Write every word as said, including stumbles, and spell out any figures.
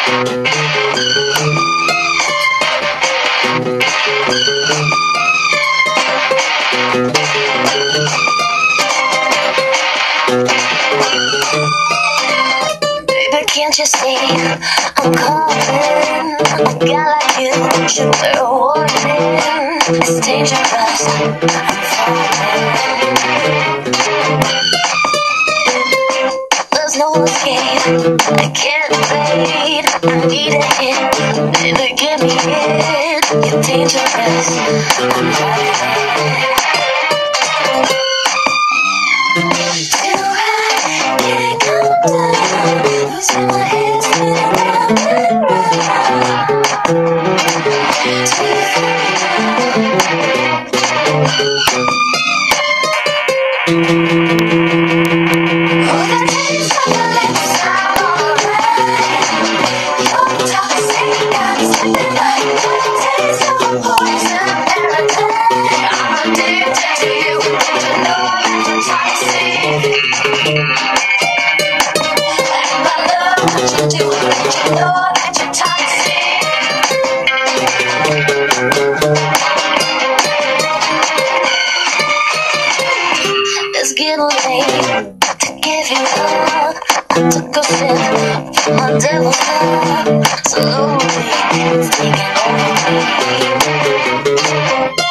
Baby, can't you see I'm calling? A guy like you should bear a warning. It's dangerous, I'm falling. There's no escape, I can't fade. I need a hit, baby, give me it. You're dangerous, I'm falling. Too high, can't come down. Losing my head, spinning round and round. Too oh, the taste of your lips are alright. Your toxic got something like the taste of a poison paradise. I'm addicted to you, don't you know I'm toxic? And my love, what you do, don't you know that you're toxic? It's getting late to give you up. I took a sip from my devil's cup. Slowly, it's taking over me.